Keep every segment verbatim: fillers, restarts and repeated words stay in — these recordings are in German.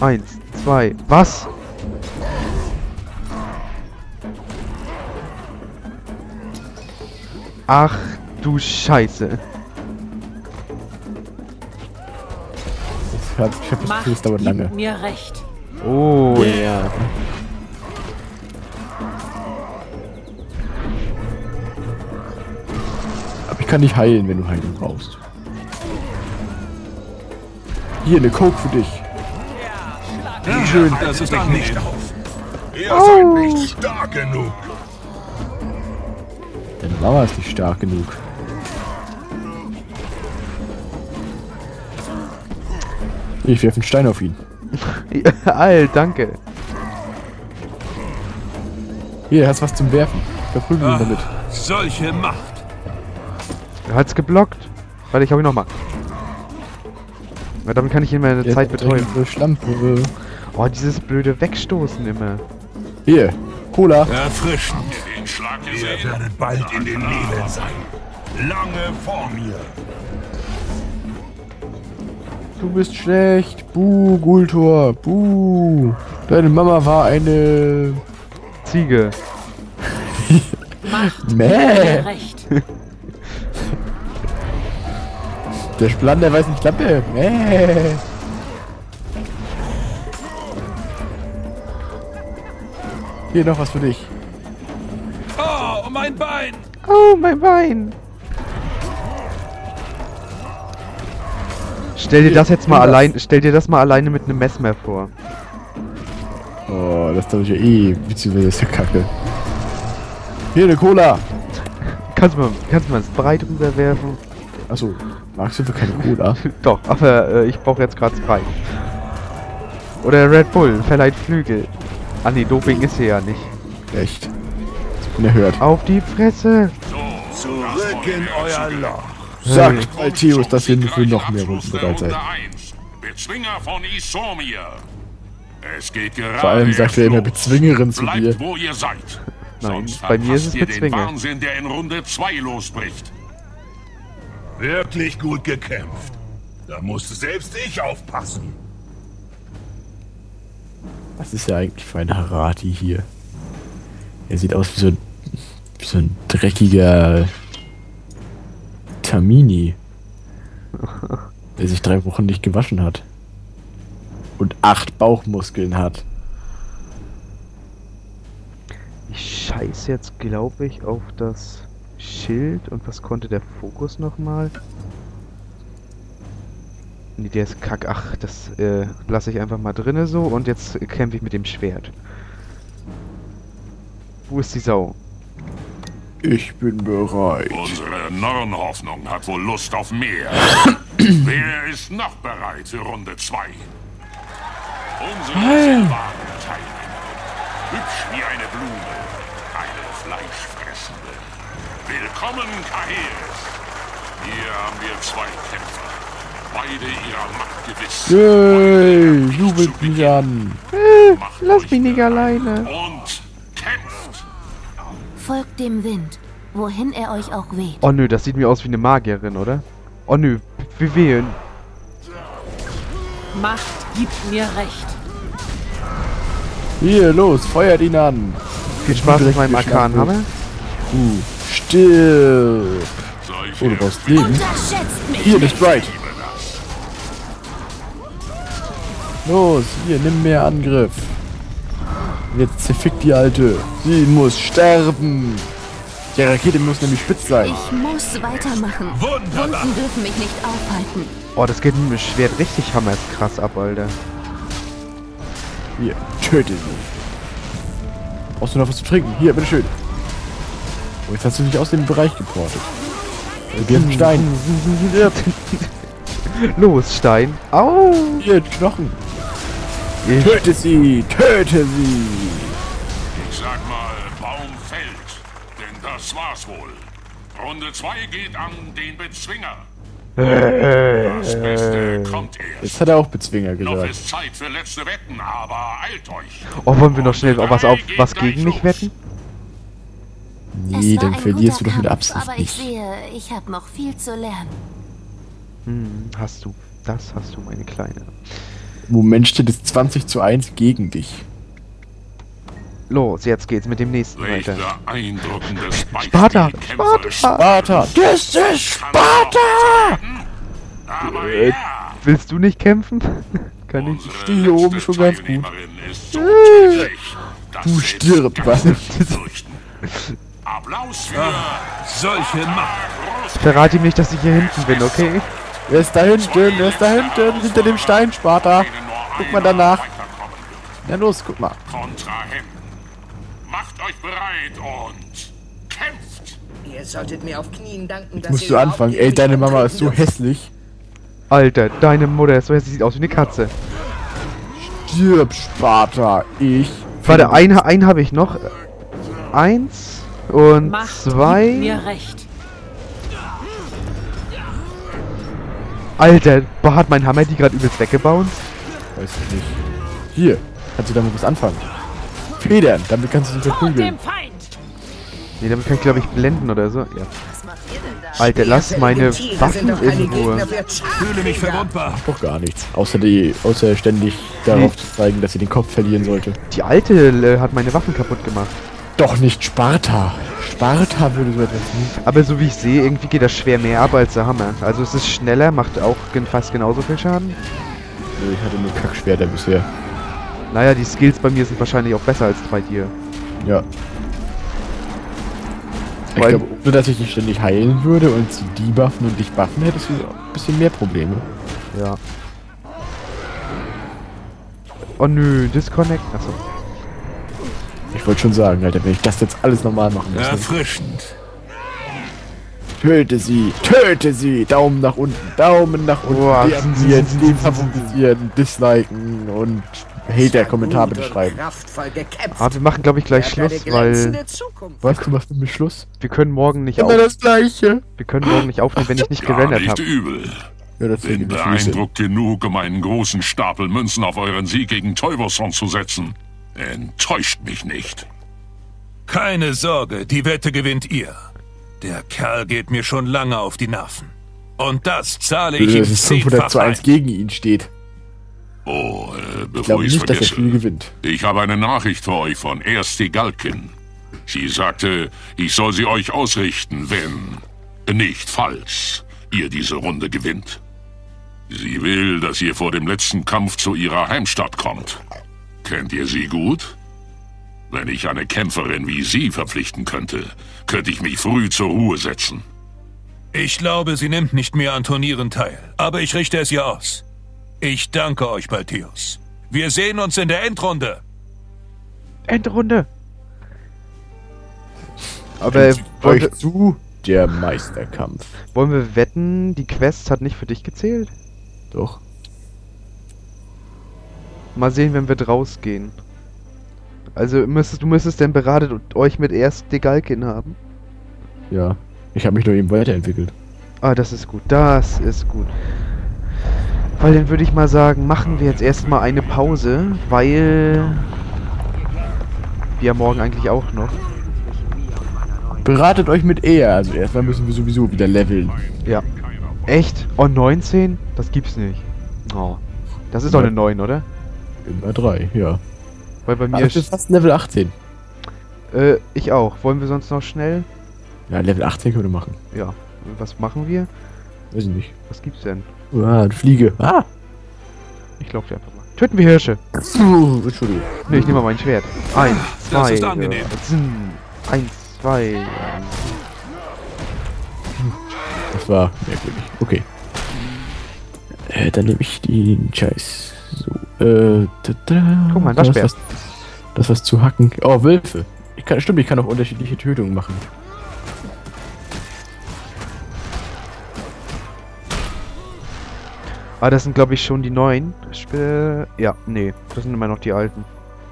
Eins, zwei, was? Ach du Scheiße. Ich hab, ich hab das Gefühl, es dauert lange. Mir recht. Oh ja. Yeah. Aber ich kann nicht heilen, wenn du Heilung brauchst. Hier, eine Coke für dich. Ja, Schön. das ist doch nicht auf. Ihr seid nicht stark genug. Deine Mama ist nicht stark genug. Ich werfe einen Stein auf ihn. All, danke. Hier, hast was zum Werfen. Verprügeln ihn Ah, damit. solche Macht. Er hat's geblockt. Warte, ich hau ihn nochmal. Ja, damit kann ich ihn meine Der Zeit ist betäuben. eine Schlampe. Oh, dieses blöde Wegstoßen immer. Hier, Cola. Erfrischend. Den Schlag Ihr werdet bald in den Nebeln sein. Lange vor mir. Du bist schlecht. Buh, Gultor. Buh. Deine Mama war eine... Ziege. Macht Mäh. mir recht. Der Splan der weißen Klappe. Mäh. Hier noch was für dich. Oh, mein Bein. Oh, mein Bein. Stell dir das jetzt mal allein, stell dir das mal alleine mit einem Messmer vor. Oh, das ist doch ja eh, beziehungsweise ist ja kacke. Hier, eine Cola. Kannst du mal, kannst du mal ins Brei drüber werfen? Achso, magst du für keine Cola? Doch, aber äh, ich brauche jetzt gerade Sprite. Oder Red Bull, verleiht Flügel. Ah ne, Doping ist hier ja nicht. Echt? Unerhört. Auf die Fresse! Zurück in euer Loch. Sagt Altheus, dass wir für noch mehr Runden bereit seid. Bezwinger von Isomir. Es geht gerade. Vor allem sagt er immer Bezwingerin zu Bleibt, dir. wo ihr seid. Nein, Sonst bei mir ist es verpasst ihr den Bezwinger. Wahnsinn, der in Runde zwei losbricht. Wirklich gut gekämpft. Da musste selbst ich aufpassen. Was ist ja eigentlich für ein Harati hier? Er sieht aus wie so ein, wie so ein dreckiger Tamini, der sich drei Wochen nicht gewaschen hat. Und acht Bauchmuskeln hat. Ich scheiß jetzt, glaube ich, auf das Schild. Und was konnte der Fokus nochmal? Nee, der ist kack. Ach, das äh, lasse ich einfach mal drinne so. Und jetzt kämpfe ich mit dem Schwert. Wo ist die Sau? Ich bin bereit. Unsere Nornhoffnung hat wohl Lust auf mehr. Wer ist noch bereit für Runde zwei? Unsere silbernen Teilnehmerin. Hübsch wie eine Blume. Eine Fleischfressende. Willkommen, Kaeris. Hier haben wir zwei Kämpfer. Beide ihrer Macht gewiss. Yay, jubelt mich an. Äh, Macht lass euch mich nicht bereit alleine. Und kämpft. Folgt dem Wind, wohin er euch auch weht. Oh nö, das sieht mir aus wie eine Magierin, oder? Oh nö, wir wählen. Macht gibt mir recht. Hier, los, feuert ihn an. Viel Spaß mit meinem Arkanhammer. Uh, stirb. Solche Oh, du brauchst Leben. Unterschätzt mich Hier, nicht. nicht right. Los, hier, nimm mehr Angriff. Jetzt zerfickt die Alte. Sie muss sterben. Die Rakete muss nämlich spitz sein. Ich muss weitermachen. Wunderbar. Wunden dürfen mich nicht aufhalten. Oh, das geht mit dem Schwert richtig hammers krass ab, Alter. Hier, töte sie. Brauchst du noch was zu trinken? Hier, bitteschön. Oh, jetzt hast du dich aus dem Bereich geportet. Wir haben einen Stein. Los, Stein. Au! Hier, Knochen. Ich, Töte sie, töte sie. Ich sag mal, Baum fällt. Denn das war's wohl. Runde zwei geht an den Bezwinger. Das Beste kommt erst. Jetzt hat er auch Bezwinger Noch gesagt. ist Zeit für letzte Wetten, aber eilt euch. oh, wollen wir noch schnell was auf was gegen mich wetten? Nee, Es war dann ein verlierst du guter doch mit Kampf, Absicht aber ich nicht. sehe, ich habe noch viel zu lernen. Hm, hast du. Das hast du, meine Kleine. Im Moment steht es zwanzig zu eins gegen dich. Los, jetzt geht's mit dem nächsten Welch weiter. beeindruckendes Beispiel Sparta! kämpferisch Sparta! Das ist Sparta! Aber Äh, ja, Willst du nicht kämpfen? Kann ich. unsere stehe hier oben letzte schon ganz gut. Teilnehmerin ist so tödlich, dass Du selbst stirb, Götter was? fürchten. Applaus für Solche Macht. Verrate ihm nicht, dass ich hier hinten bin, okay? Wer ist da hinten? Wer ist da hinten? Hinter dem Stein, Sparta. Guck mal danach. Na los, guck mal. Kontrahenten. Macht euch bereit und kämpft! Ihr solltet mir auf Knien danken, dass Musst ihr du überhaupt anfangen. gegen Ey, mich deine Mama antreten ist so dürft. hässlich. Alter, deine Mutter ist so hässlich, sieht aus wie eine Katze. Stirb, Sparta. Ich. Warte, einen, einen habe ich noch. Eins und Macht zwei. gibt mir recht. Alter, boah, hat mein Hammer die gerade übelst weggebaut? Weiß ich nicht. Hier. Kannst du damit was anfangen? Federn. Damit kannst du dich Vor verprügeln. dem Feind! Nee, damit kann ich glaube ich blenden oder so. Ja. Was macht ihr denn da? Alter, lass meine Tiere sind Waffen doch keine in Ruhe. Gegner für Schafjäger. Fühle mich verwundbar. Doch gar nichts. Außer die, außer ständig darauf zu zeigen, dass sie den Kopf verlieren sollte. Die alte äh, hat meine Waffen kaputt gemacht. Doch nicht Sparta. Sparta würde so etwas nie. Aber so wie ich sehe, irgendwie geht das schwer mehr ab als der Hammer. Also es ist schneller, macht auch gen- fast genauso viel Schaden. Nee, ich hatte nur Kackschwerter bisher. Naja, die Skills bei mir sind wahrscheinlich auch besser als bei dir. Ja. Ich Vor allem- glaube, nur dass ich dich ständig heilen würde und sie debuffen und dich buffen, hättest du ein bisschen mehr Probleme. Ja. Oh nö, Disconnect. Achso. Ich wollte schon sagen, Alter, wenn ich das jetzt alles normal machen muss. Erfrischend. Töte sie! Töte sie! Daumen nach unten! Daumen nach unten! Boah. Deabonnieren, defavorisieren, disliken und Hater-Kommentar bitte schreiben. Kraftvoll gekämpft. Aber wir machen glaube ich gleich Ihr habt Schluss, eine weil glänzende Zukunft. Weißt du, was mit mir Schluss? wir können morgen nicht Immer auf das Gleiche! wir können morgen nicht aufnehmen, wenn ich nicht Gar gerendert nicht habe. übel. Ja, das Bin finde ich nicht. beeindruckt genug, um einen großen Stapel Münzen auf euren Sieg gegen Teuverson zu setzen. Enttäuscht mich nicht. Keine Sorge, die Wette gewinnt ihr. Der Kerl geht mir schon lange auf die Nerven. Und das zahle ich ihm Dass es fünfhundert zu zehnfach eins ein. gegen ihn steht. Oh, äh, Ich bevor glaube ich's nicht, dass er vergesse. Spiel gewinnt. Ich habe eine Nachricht für euch von Ersti Galkin. Sie sagte, ich soll sie euch ausrichten, wenn, nicht falls, ihr diese Runde gewinnt. Sie will, dass ihr vor dem letzten Kampf zu ihrer Heimstatt kommt. Kennt ihr sie gut? Wenn ich eine Kämpferin wie sie verpflichten könnte, könnte ich mich früh zur Ruhe setzen. Ich glaube, sie nimmt nicht mehr an Turnieren teil. Aber ich richte es ihr aus. Ich danke euch, Baltheus. Wir sehen uns in der Endrunde. Endrunde. Aber wollen Euch wir, zu der Meisterkampf. wollen wir wetten, die Quest hat nicht für dich gezählt? Doch. Mal sehen, wenn wir draus gehen. Also müsstest du müsstest denn beratet und euch mit erst Degalkin haben? Ja. Ich habe mich nur eben weiterentwickelt. Ah, das ist gut. Das ist gut. Weil dann würde ich mal sagen, machen wir jetzt erstmal eine Pause, weil wir ja morgen eigentlich auch noch. Beratet euch mit er. Also erstmal müssen wir sowieso wieder leveln. Ja. Echt? Oh, neunzehn? Das gibt's nicht. Oh. Das ist doch eine neun, oder? Immer drei, ja. Weil bei Mir mir ist ist. fast Level achtzehn. Äh, ich auch. Wollen wir sonst noch schnell? Ja, Level achtzehn können wir machen. Ja. Was machen wir? Weiß ich nicht. Was gibt's denn? Ah, eine Fliege. Ah! Ich glaub dir einfach mal. Töten wir Hirsche. Uh, Entschuldigung. Ne, ich nehme mal mein Schwert. Eins, Das zwei. ist angenehm. Äh, zinn. Eins, zwei. Das war merkwürdig. Okay. Äh, dann nehme ich den Scheiß. So, äh, da, da, Guck mal, ein das Waschbär. was, das was zu hacken. Oh, Wölfe. Ich kann, stimmt, ich kann auch unterschiedliche Tötungen machen. Ah, das sind glaube ich schon die neuen. Sp ja, nee. Das sind immer noch die alten.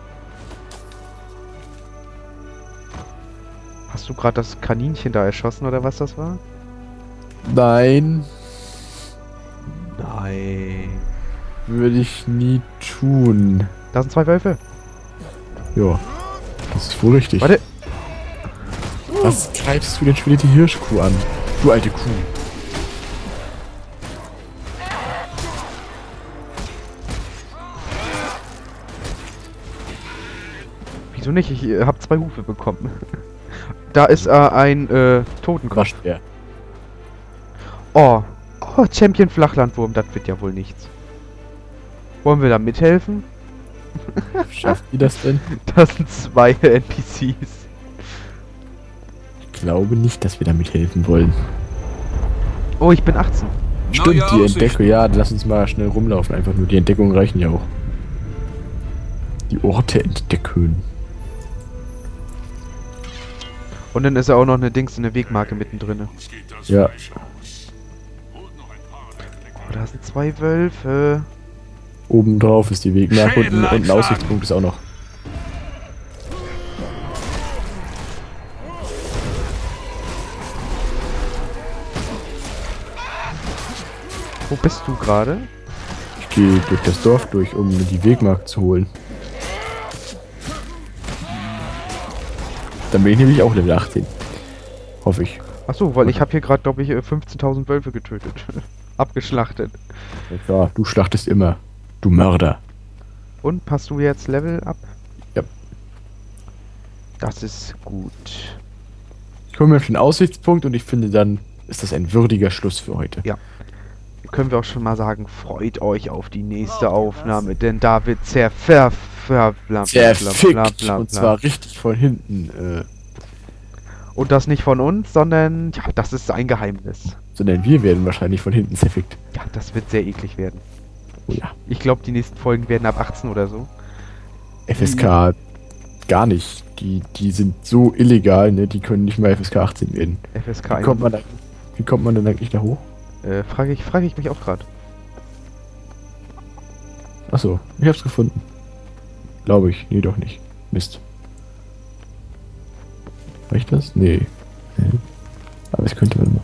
Hast du gerade das Kaninchen da erschossen oder was das war? Nein, Nein. würde ich nie tun. Da sind zwei Wölfe. Ja, das ist wohl richtig. Warte. Was treibst du denn schon wieder die Hirschkuh an? Du alte Kuh. Wieso nicht? Ich äh, habe zwei Hufe bekommen. Da ist äh, ein äh, Totenkopf. Waschbär. Oh. Oh, Champion Flachlandwurm, das wird ja wohl nichts. Wollen wir da mithelfen? Schafft ihr das denn? Das sind zwei N P Cs. Ich glaube nicht, dass wir damit helfen wollen. Oh, ich bin achtzehn. Stimmt, Neue die Aussichten. Entdeckung, ja, lass uns mal schnell rumlaufen. Einfach nur, die Entdeckungen reichen ja auch. Die Orte entdecken. Und dann ist ja auch noch eine Dings, eine Wegmarke mittendrin. Uns geht das Ja. Fleisch aus. Holt noch ein paar der Flecken. Oh, da sind zwei Wölfe. Oben drauf ist die Wegmarke und, ein- und ein Schädel Aussichtspunkt ist auch noch. Wo bist du gerade? Ich gehe durch das Dorf durch, um die Wegmarke zu holen. Dann bin ich nämlich auch Level achtzehn. Hoffe ich. Achso, weil ich habe hier gerade, glaube ich, äh, fünfzehntausend Wölfe getötet. Abgeschlachtet. Ja, klar, du schlachtest immer. Du Mörder. Und, passt du jetzt Level ab? Ja. Das ist gut. Ich hole mir auf den Aussichtspunkt und ich finde, dann ist das ein würdiger Schluss für heute. Können wir auch schon mal sagen, freut euch auf die nächste Aufnahme, denn da wird sehr ver... ver bla, bla, bla, bla, Zerfickt. bla, Und bla. zwar richtig von hinten. Äh, Und das nicht von uns, sondern, ja, das ist ein Geheimnis. sondern wir werden wahrscheinlich von hinten zerfickt. Ja, das wird sehr eklig werden. Oh ja. Ich glaube, die nächsten Folgen werden ab achtzehn oder so. F S K gar nicht. Die, die sind so illegal, ne? Die können nicht mal F S K achtzehn werden. F S K Wie kommt man, da, wie kommt man denn eigentlich da hoch? Äh, frage ich, frage ich mich auch gerade. Achso, ich hab's gefunden. Glaube ich. Nee, doch nicht. Mist. War ich das? Nee. Nee. Aber es könnte man mal.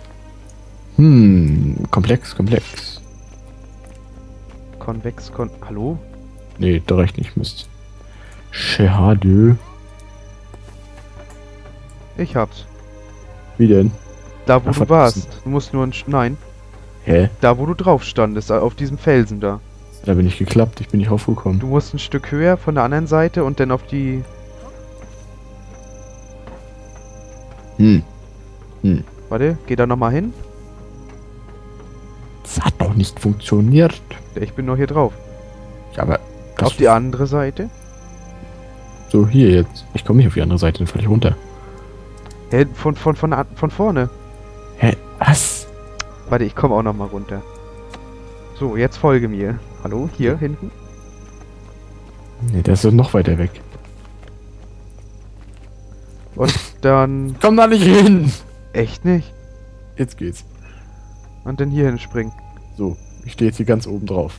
Hm, komplex, komplex. Konvex, kon... Hallo? Nee, da reicht nicht. Mist. Schade. Ich hab's. Wie denn? Da, wo Ach, du verdammt. warst. Du musst nur ein... Sch- Nein. Hä? Da, wo du drauf standest, auf diesem Felsen da. Da bin ich geklappt. Ich bin nicht aufgekommen. Du musst ein Stück höher von der anderen Seite und dann auf die... Hm. Hm. Warte, geh da nochmal hin. Das hat doch nicht funktioniert. Ich bin noch hier drauf. Ja, aber das Auf die andere Seite. so hier jetzt. Ich komme nicht auf die andere Seite, dann falle ich runter. Hä, von, von, von, von, von vorne. Hä? Was? Warte, ich komme auch nochmal runter. So, jetzt folge mir. Hallo, hier hinten. Nee, der ist doch noch weiter weg. Und dann... Komm da nicht hin! Echt nicht? Jetzt geht's. Und dann hier hinspringen. So, ich stehe jetzt hier ganz oben drauf.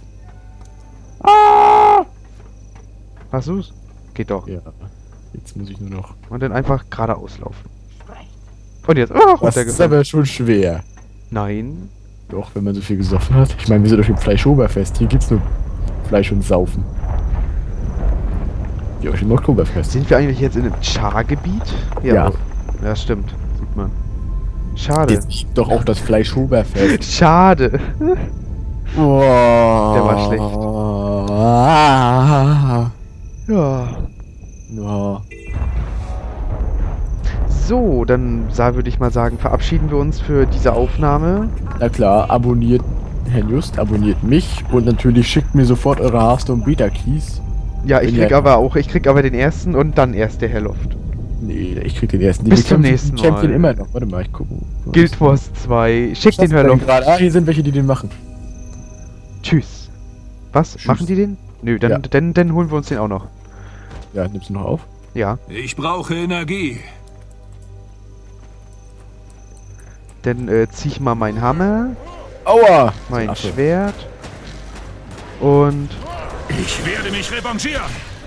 Hast du's? Geht doch. Ja. Jetzt muss ich nur noch. Und dann einfach geradeaus laufen. Und jetzt... Oh, Das ist runtergefallen. aber schon schwer. Nein. Doch, wenn man so viel gesoffen hat. Ich meine, wir sind doch im Fleischoberfest. Hier gibt's nur Fleisch und Saufen. Wie euch im Oktoberfest. Sind wir eigentlich jetzt in einem Char-Gebiet? Ja. Ja, stimmt. Sieht man. Schade. Jetzt gibt doch auch das Fleischoberfest. Schade. Boah. Der war schlecht. Ja. Ja. So, dann sa- würde ich mal sagen, verabschieden wir uns für diese Aufnahme. Na klar, abonniert Herrn Just, abonniert mich und natürlich schickt mir sofort eure Hearthstone Beta Keys. Ja, ich Ja. krieg aber auch, ich krieg aber den ersten und dann erst der Herloft. Nee, ich krieg den ersten. Bis Wir zum kämpfen nächsten den Champion Mal. immer noch. Warte mal, ich gucke. Guild Wars zwei. Schick den Was Herloft. gerade? Ah, hier sind welche, die den machen. Tschüss. Was? Tschüss. Machen die den? Nö, dann, Ja. dann, dann holen wir uns den auch noch. Ja, nimmst du noch auf? Ja. Ich brauche Energie. Dann äh, zieh ich mal meinen Hammer, Aua! mein Affe. Schwert und Ich werde mich revanchieren.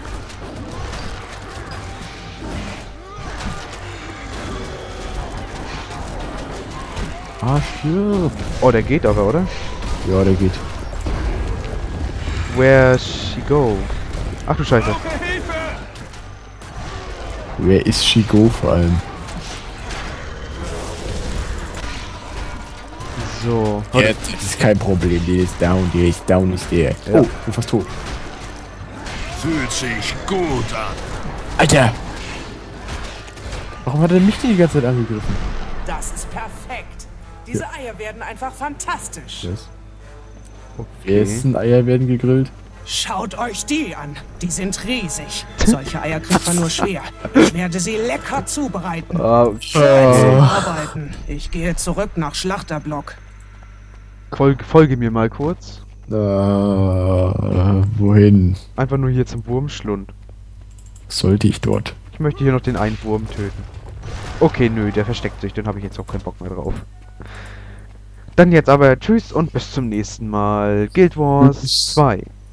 Ah, stirb. oh, der geht aber, oder? Ja, der geht. Where she go? Ach du Scheiße. Wer ist Shigo vor allem? So. Ja, das ist kein Problem. Der ist down, der ist down, ist der. Ja. Oh, ich bin fast tot. Fühlt sich gut an. Alter! Warum hat er mich denn die ganze Zeit angegriffen? Das ist perfekt. Diese Eier werden einfach fantastisch. Was? Okay. Essen, Eier werden gegrillt. Schaut euch die an. Die sind riesig. Solche Eier kriegt man nur schwer. Ich werde sie lecker zubereiten. Oh, Schön arbeiten. Ich gehe zurück nach Schlachterblock. Folge, folge mir mal kurz. Äh, wohin? Einfach nur hier zum Wurmschlund. Sollte ich dort? Ich möchte hier noch den einen Wurm töten. Okay, nö, der versteckt sich. Dann habe ich jetzt auch keinen Bock mehr drauf. Dann jetzt aber tschüss und bis zum nächsten Mal. Guild Wars zwei.